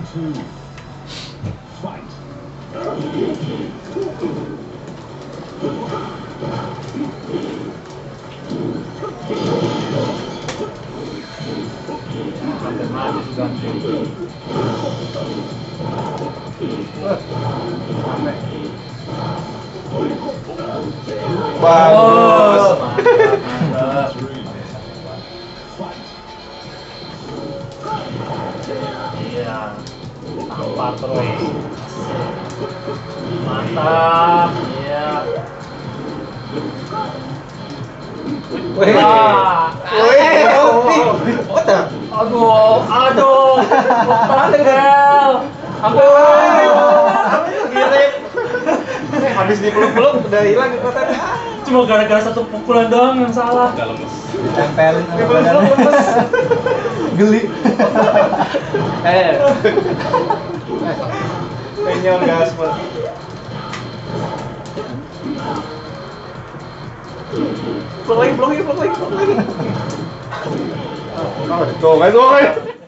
Bagus. Iya. Tampar terus. Mantap. Iya. Wih. Aduh. Tanggal. Mirip. Habis dipeluk-peluk udah hilang kekuatannya. Cuma gara-gara satu pukulan doang yang salah. Udah lemes. Tempelin sama Dipeluk-peluk badannya. lemes. Geli. Penyol gaspol. Peluk lagi. Tuh, kan tuh.